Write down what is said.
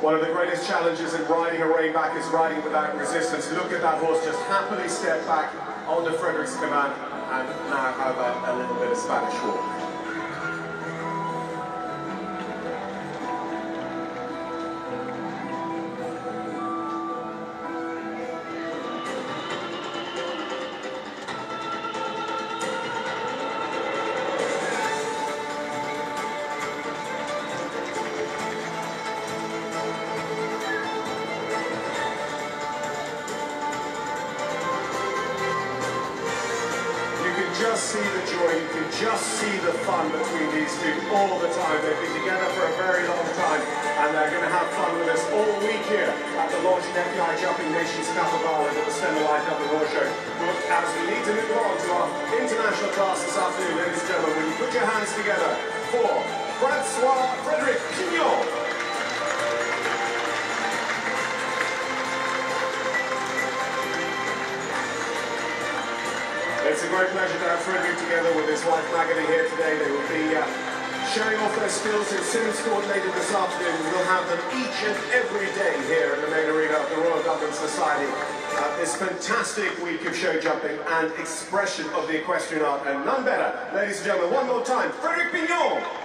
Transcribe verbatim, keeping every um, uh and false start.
One of the greatest challenges in riding a reignback is riding without resistance. Look at that horse just happily step back onto Frederick's command and now have a, a little bit of Spanish walk. Just see the joy, you can just see the fun between these two all the time. They've been together for a very long time and they're going to have fun with us all week here at the Launching F B I Jumping Nations Capital at the Stella Life Dublin Horse Show. But as we need to move on to our international class this afternoon, ladies and gentlemen, will you put your hands together for Francois Frederick Pignon. It's a great pleasure to have Frederick together with his wife Maggie here today. They will be uh, showing off their skills in Sims Court later this afternoon. We'll have them each and every day here in the main arena of the Royal Dublin Society. Uh, this fantastic week of show jumping and expression of the equestrian art, and none better, ladies and gentlemen, one more time, Frederick Pignon.